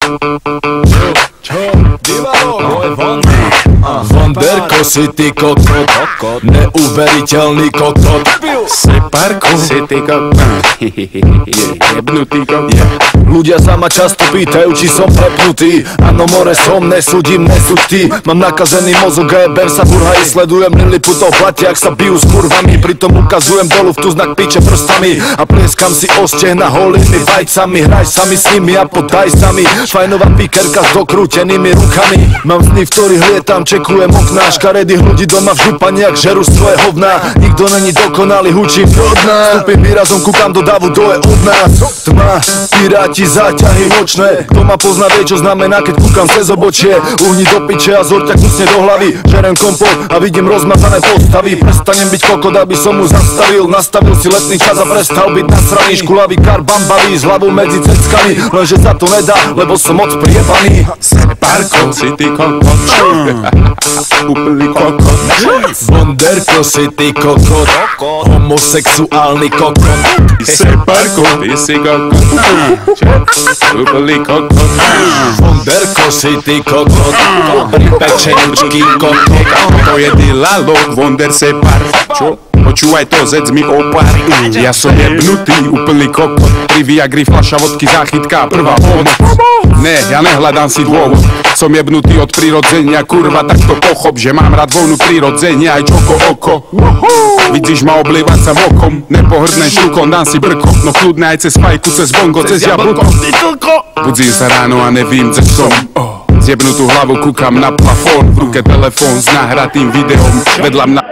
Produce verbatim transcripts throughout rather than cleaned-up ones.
Čo? Divalo, môj Vondy. Vonderko si ty kokot, neuveriteľný kokot. Si parko, si ty kokot, jebnutý kokot. Ľudia sa ma často pýtajú, či som prepnutý. Áno more som, nesúdim, nesúď ty. Mám nakazený mozog a ber sa burhají. Sledujem liliputov platia, ak sa bijú s kurvami. Pritom ukazujem dolu v tu znak piče prstami. A plieskam si o stehna holými vajcami. Hraj sa mi s nimi a podaj sa mi. Fajnová pikerka s dokrútenými rukami. Mám sny, v ktorých lietam, čekujem okná. Škaredých ľudí doma v župani, ak žerú svoje hovná. Nikto není dokonalý, hučím od nás. Vstupím výrazom, kúkam do davu, to je od nás. Tma, piráti, záťahy nočné. Kto ma pozná, vie, čo znamená, keď kúkam cez obočie. Uhni do piče a zorťa kusne do hlavy. Žerem kompot a vidím rozmazané postavy. Prestanem byť kokot, aby som mu zastavil. Nastavil si letný čas a prestal byť nasraný. Škulavý kar bambavý s hlavou medzi ceckami. Lenže sa to nedá, lebo som moc priebaný. Parko, si ty kokot, úplný kokot. Vonderko si ty kokot, homosexuálny kokot. Si parko, ty si kokot, úplný kokot. Vonderko si ty kokot, dobrý pečenučký kokot. To je dilalo, Vonder se parko. Počúvaj to, zec mi opár. Ja som jebnutý, úplný kokot. Pri Viagri fľaša vodky, záchytka, prvá pomoc. Ne, ja nehľadám si dôvod. Som jebnutý od prirodzenia, kurva, tak to pochop, že mám rád vlnu prirodzenia, aj čoko oko. Vidíš ma oblievať sa vokom, nepohrdnem šľukom, dám si brko. No kľudne aj cez fajku, cez bongo, cez jablko. Budzím sa ráno a nevím, kde som. Zjebnutú hlavu kúkam na plafón, v ruke telefón s nahratým videom, vedľa mňa.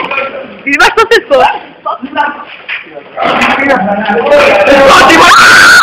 Ty máš to všetko?